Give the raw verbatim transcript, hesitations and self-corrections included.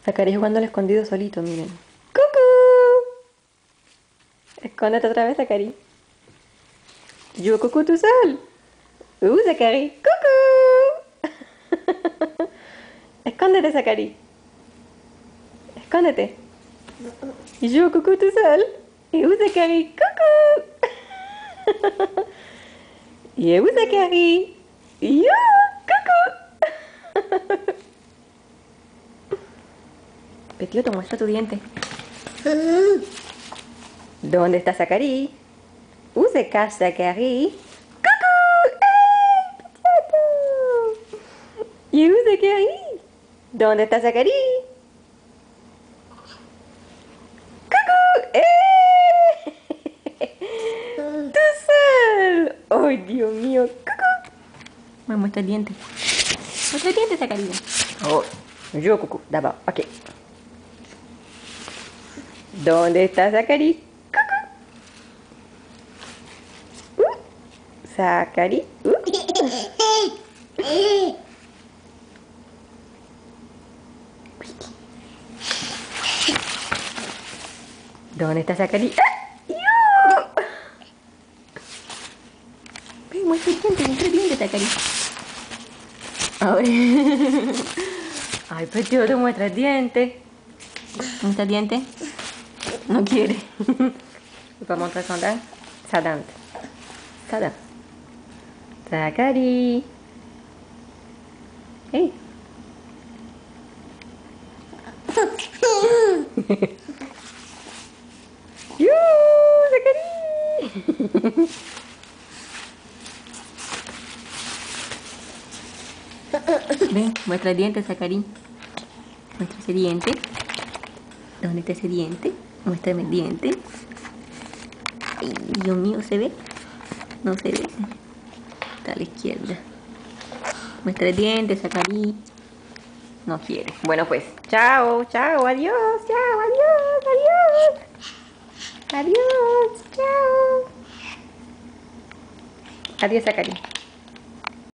Zacari jugando al escondido solito, miren. ¡Cucú! Escóndete otra vez, Zacari. Yo cucú tú sol. Uh, Zacari. ¡Cucú! Escóndete, Zacari. Escóndete. Yo cucú tú sol. Uh, Zacari. ¡Cucú! Y uh, Zacari. Yo cucú. Petio, te muestra tu diente. ¿Dónde está Zacari? Où se cache Zacari? ¡Coucou! ¡Eh! ¡Petito! ¿Y où Zacari? ¿Dónde está Zacari? ¡Coucou! ¡Eh! ¡Tú sol! ¡Ay, Dios mío! ¡Coucou! Me muestra el diente. Muestra el diente, Zacari. Oh, yo, coucou. D'abord, ok. ¿Dónde está Zacari? Uh, Zacari. Uh. ¿Dónde está Zacari? ¡Ah! Ven, muestra el diente, muestra el diente, Zacari. Ahora. Ay, pues tío, te muestra el diente. ¿Muestra el diente? No quiere. Je peux montrer son dent? Sa dent. Sa dent. Zacari. Hey. ¡Yoo! ¡Zacari! Ven, muestra el diente, Zacari. Muestra ese diente. ¿Dónde está ese diente? Muéstrame el diente. Ay, Dios mío, ¿se ve? No se ve. Está a la izquierda. Muestra el diente, Zacari. No quiere. Bueno, pues, chao, chao, adiós, chao, adiós, adiós. Adiós, chao. Adiós, Zacari.